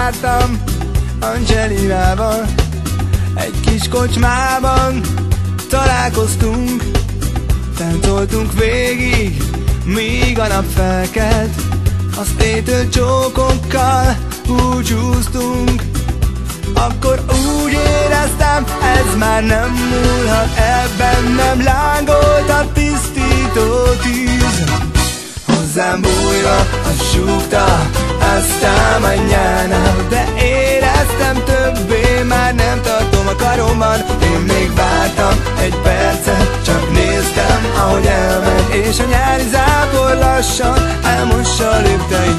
jártam Angelinával, egy kis kocsmában találkoztunk, táncoltunk végig, míg a nap felkelt. A sztétől csókokkal búcsúztunk. Akkor úgy éreztem, ez már nem múlhat el bennem, lángolt a tisztító tűz. Hozzám bújva, azt súgta, aztán anyjánál, de éreztem többé, már nem tartom a karomban. Én még vártam egy percet, csak néztem, ahogy elmegy, és a nyári zápor lassan elmossa a lépteit.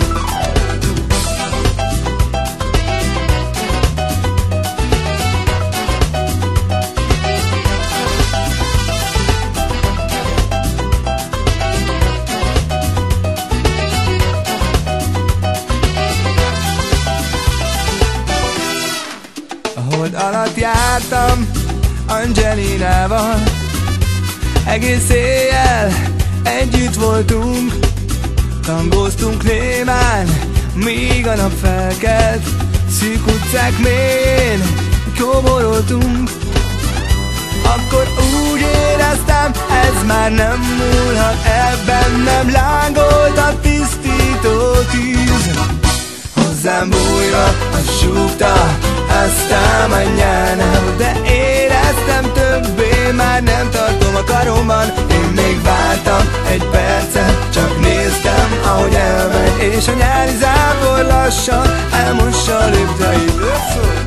A hold alatt jártam Angelinával, egész éjjel együtt voltunk, tangóztunk némán, míg a nap felkelt. Szűk utcák mélyén kóboroltunk. Akkor úgy éreztem, ez már nem múlhat el bennem, lángolt a tisztító tűz. Hozzám bújva, azt súgta, aztán anyjánál, de éreztem többé, már nem tartom a karomban. Én még vártam egy percet, csak néztem, ahogy elmegy, és a nyári zápor lassan elmossa a lépteit.